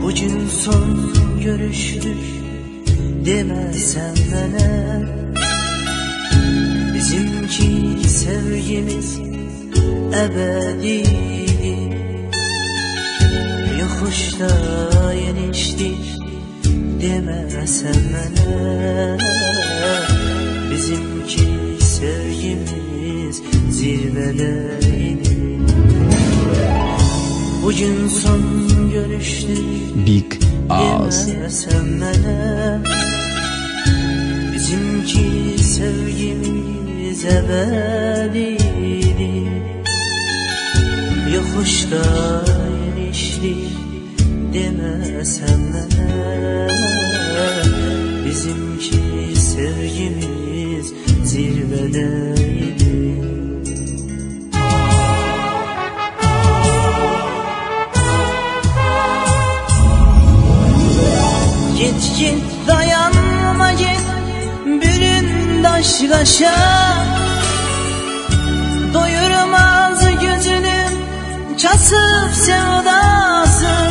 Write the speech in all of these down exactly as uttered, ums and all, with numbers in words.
Bugün son görüştük demesen bana, bizimki sevgimiz ebediydi. Yokuşta yeniştik demesen bana, bizimki sevgimiz zirvedeydi. Bugün son görüştük Big Oz demesen bana, bizimki sevgimiz ebediydi. Yokuşta yeniştik demesen bana, bizimki sevgimiz zirvedeydi. Git git dayanma git, bürün daş kaşa, doyurmaz gözünün kasıp sevdasın.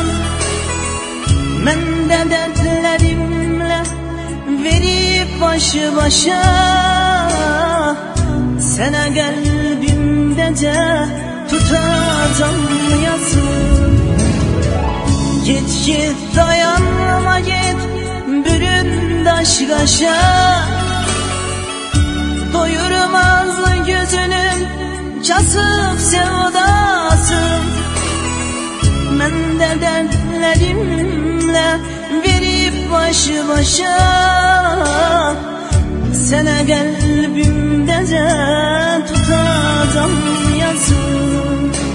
Ben de dertlerimle verip başı başa, sana kalbimde de tutacağım yazın. Git git dayanma git, bürün daş kaşa, doyurmaz gözünün kasıp sevdasın. Ben de dertlerimle verip başı başa, sana kalbimde de tutacağım yazın.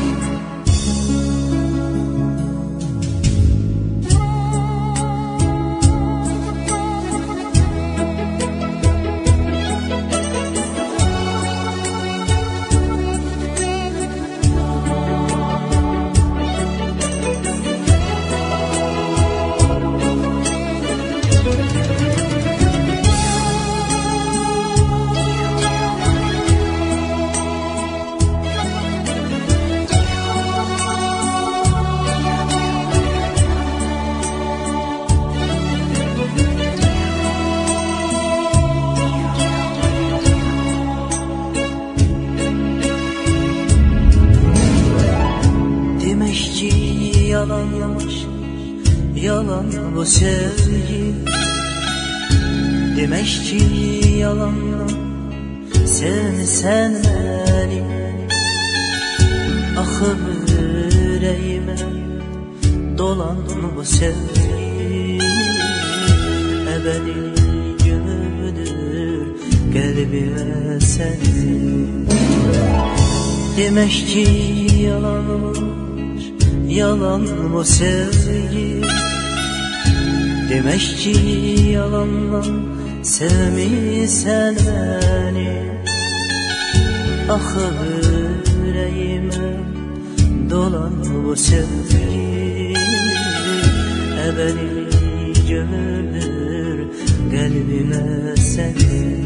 Yalanmış, yalan bu sevgi. Demek ki yalanla seni sevmeli. Akıp yüreğime dolan bu sevgi. Ebedi gömülür kalbime seni. Demek ki yalanmış, yalan bu sevgi. Demek ki yalanla sevmişsen beni. Akıp yüreğime dolan bu sevgi. Ebedi gömülür kalbime seni.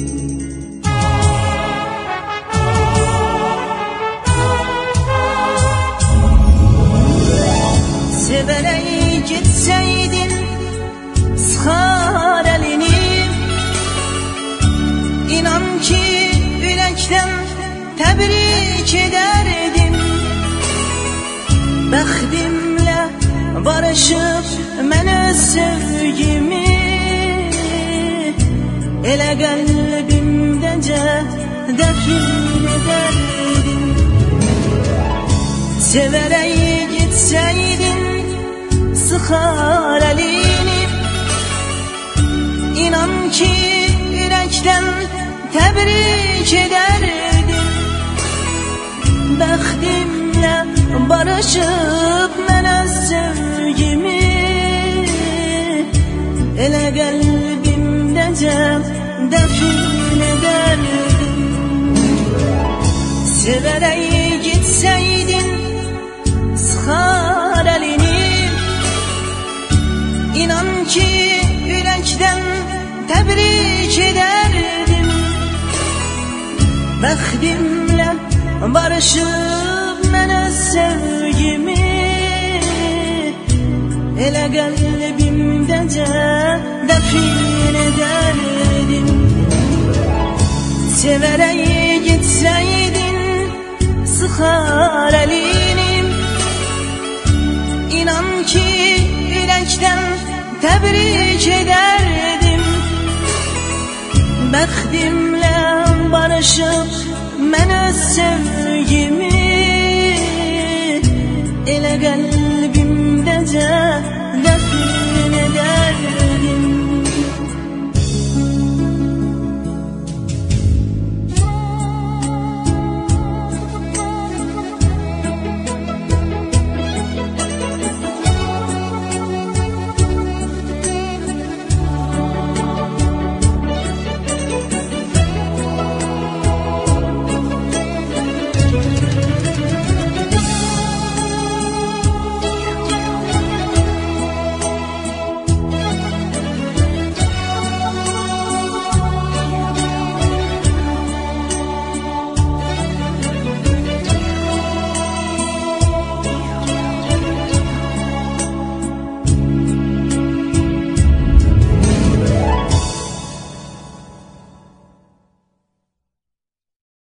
Severek gitseydin sıkar elini, İnan ki yürekten tebrik ederdim. Bəxtimlə barışıp mən öz sevgimi, elə qəlbimdəcə dəfin ederdim. Severek gitseydin sıkar elini, İnan ki yürekten tebrik ederdim. Bəxtimlə barışıp mən öz sevgimi, elə qəlbimdəcə dəfin ederdim. Severek gitseydin sıkar elini, İnan ki yürekten tebrik ederdim. Bəxtimlə barışıp mən öz sevgimi, Elə qəlbimdəcə dəfin edərdim. Sevərək getsəydin sıxar əlinim. İnan ki ürəkdən təbrik edərdim. Bəxtimlə barışıb mən öz sevgimi elə qəlbimdəcə dəfin edərdim.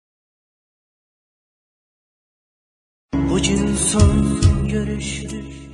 Bugün son görüştük.